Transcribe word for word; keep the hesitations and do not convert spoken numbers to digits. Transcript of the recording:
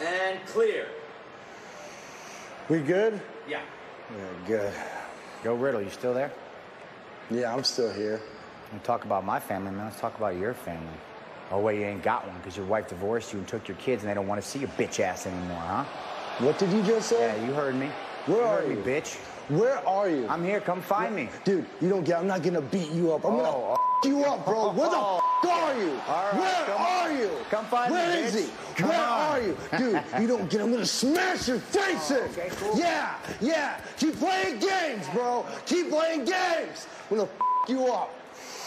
And clear. We good? Yeah. Yeah, good. Yo, Riddle, you still there? Yeah, I'm still here. We talk about my family, man. Let's talk about your family. Oh, wait, you ain't got one because your wife divorced you and took your kids and they don't want to see your bitch ass anymore, huh? What did you just say? Yeah, you heard me. Where you are heard you? me, bitch. Where are you? I'm here. Come find me. Dude, you don't get. I'm not gonna beat you up. I'm Oh, gonna oh. f you up, bro. Where the Oh. f are you? All right, Where come are on. you? Come find Where me, is bitch. he? Come Where on. are you, dude? You don't get. I'm gonna smash your face Oh, in. okay, cool. Yeah, yeah. Keep playing games, bro. Keep playing games. I'm gonna f you up.